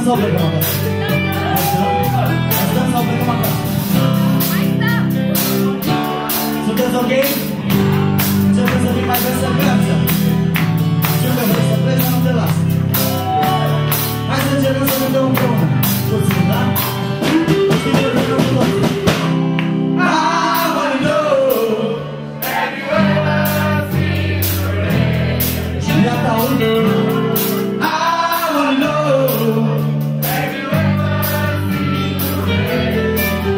sau plecăm acasă? Mai stăm sau plecăm acasă? Mai stăm! Sunteți ok? Începem să fim mai vesel în viață. Știu că vrei să pleci, dar nu te las. Hai să încercăm să ne dăm împreună. Puțin, da? Știi că vrei cu toți. I wanna know, have you ever seen the rain? Și iată aud. I wanna know, have you ever seen the rain?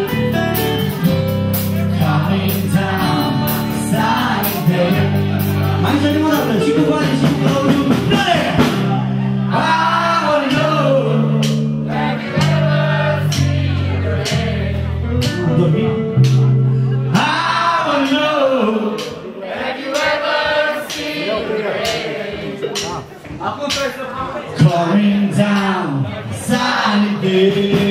Coming down, sunny day. Mai încercăm o dată, și cu bani, și cu Claudiu. Plăne! I wanna know, have you ever seen the rain? Am dormit? I wanna know, have you ever seen the rain? Coming down, sunny day.